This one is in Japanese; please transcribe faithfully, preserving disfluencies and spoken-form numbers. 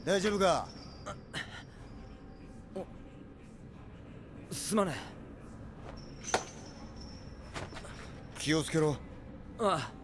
大丈夫か？ すまねえ。 気をつけろ。 ああ。